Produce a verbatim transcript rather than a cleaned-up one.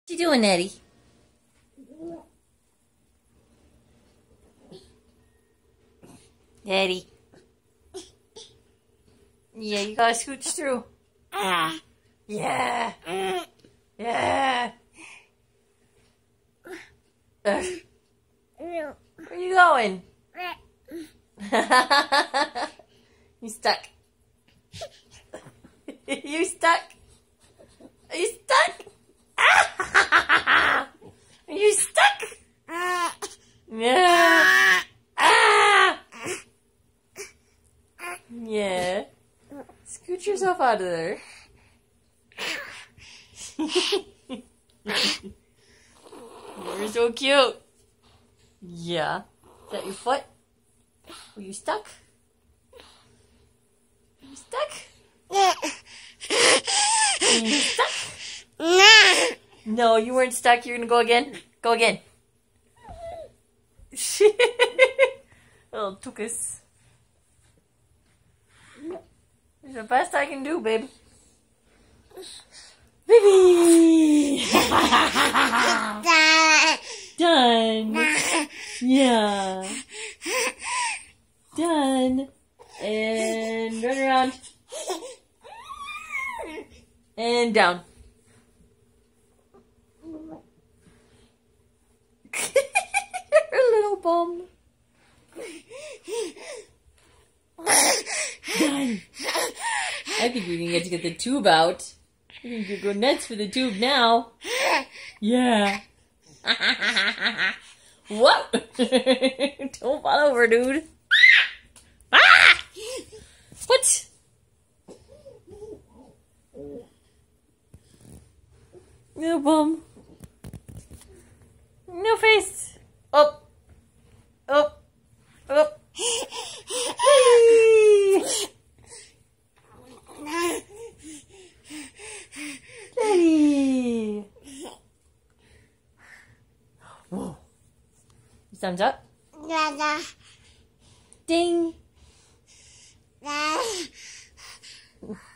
What you doing, Eddie? Eddie. Yeah, you gotta scooch through. Yeah. Yeah. Uh, where are you going? You stuck. You stuck. Are you stuck? Are you stuck? Yeah. Ah. Yeah. Scoot yourself out of there. You're so cute. Yeah. Is that your foot? Were you stuck? Are you stuck? Are you stuck? No, you weren't stuck. You're gonna go again. Go again. Little tukus. It's the best I can do, babe. Baby! Done. Yeah. Done. And run around. And down. Your little bum. Done. I think we can get to get the tube out. I think you go nuts for the tube now. Yeah. Whoa! Don't fall over, dude. Ah! What? No bum. No face. Up. Up. Up. Daddy. Whoa. Thumbs up. Ding.